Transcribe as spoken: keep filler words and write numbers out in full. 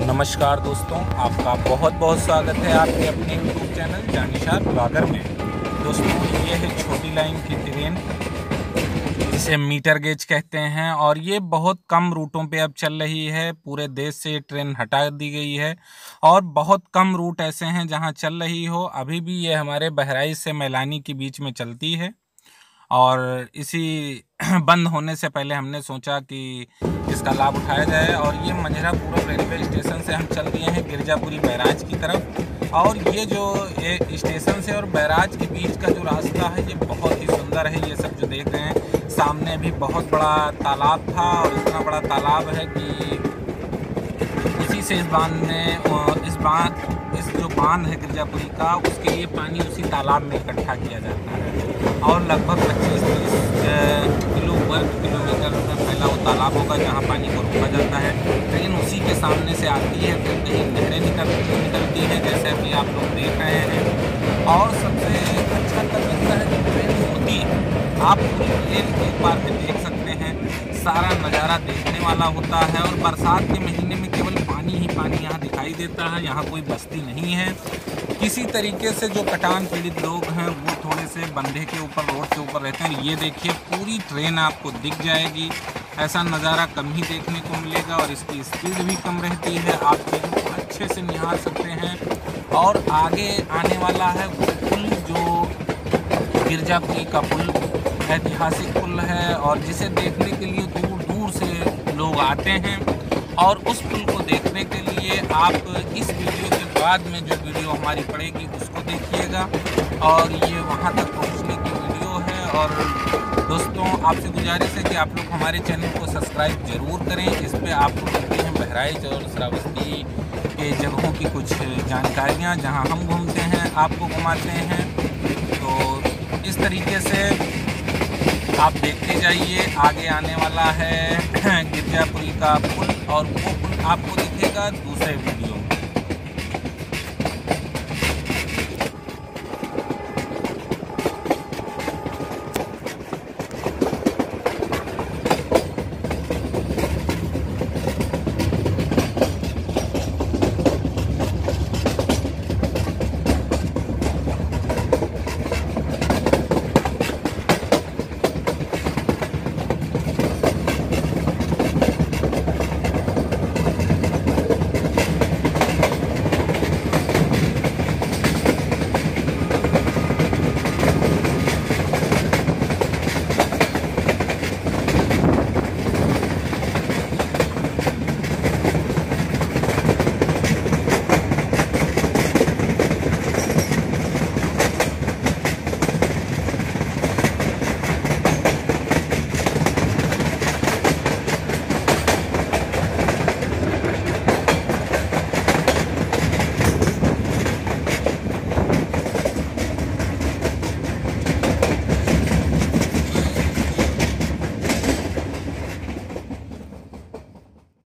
नमस्कार दोस्तों, आपका बहुत बहुत स्वागत है आपके अपने यूट्यूब चैनल जानिशार ब्लॉगर में। दोस्तों, ये है छोटी लाइन की ट्रेन जिसे मीटर गेज कहते हैं और ये बहुत कम रूटों पे अब चल रही है। पूरे देश से ये ट्रेन हटा दी गई है और बहुत कम रूट ऐसे हैं जहां चल रही हो। अभी भी ये हमारे बहराइच से मैलानी के बीच में चलती है और इसी बंद होने से पहले हमने सोचा कि इसका लाभ उठाया जाए। और ये मंझरापुरम रेलवे स्टेशन से हम चल दिए हैं गिरजापुरी बैराज की तरफ। और ये जो ये स्टेशन से और बैराज के बीच का जो रास्ता है ये बहुत ही सुंदर है। ये सब जो देख रहे हैं सामने भी बहुत बड़ा तालाब था और इतना बड़ा तालाब है कि उसी से इस बांध ने इस बांध इस जो बांध है गिरजापुरी का उसके लिए पानी उसी तालाब में इकट्ठा किया जाता है। और लगभग पच्चीस तीस किलो वर्ग किलोमीटर फैला वो तालाब होगा जहाँ पानी को रोका जाता है। ट्रेन उसी के सामने से आती है, फिर कहीं नहरें निकल निकलती हैं जैसे कि आप लोग देख रहे हैं। और सबसे अच्छा तब लगता है कि ट्रेन मुड़ती है। आप पूरी ट्रेन एक बार में देख सकते हैं, सारा नज़ारा देखने वाला होता है। और बरसात के महीने में केवल पानी ही पानी यहाँ दिखाई देता है। यहाँ कोई बस्ती नहीं है। किसी तरीके से जो कटान पीड़ित लोग हैं वो थोड़े से बंधे के ऊपर रोड के ऊपर रहते हैं। ये देखिए पूरी ट्रेन आपको दिख जाएगी। ऐसा नज़ारा कम ही देखने को मिलेगा और इसकी स्पीड भी कम रहती है। आप ट्रेन को अच्छे से निहार सकते हैं। और आगे आने वाला है वो पुल जो गिरजापुरी का पुल ऐतिहासिक पुल है और जिसे देखने के लिए दूर दूर से लोग आते हैं। और उस पुल को देखने के लिए आप इस वीडियो के बाद में जो वीडियो हमारी पड़ेगी उसको देखिएगा। और ये वहाँ तक पहुँचने की वीडियो है। और दोस्तों, आपसे गुजारिश है कि आप लोग हमारे चैनल को सब्सक्राइब ज़रूर करें। इस पर आपको मिलती हैं बहराइच और श्रावस्ती के जगहों की कुछ जानकारियाँ जहाँ हम घूमते हैं, आपको घुमाते हैं। तो इस तरीके से आप देखते जाइए। आगे आने वाला है गिरजापुरी का पुल और वो पुल आपको दिखेगा दूसरे वीडियो में।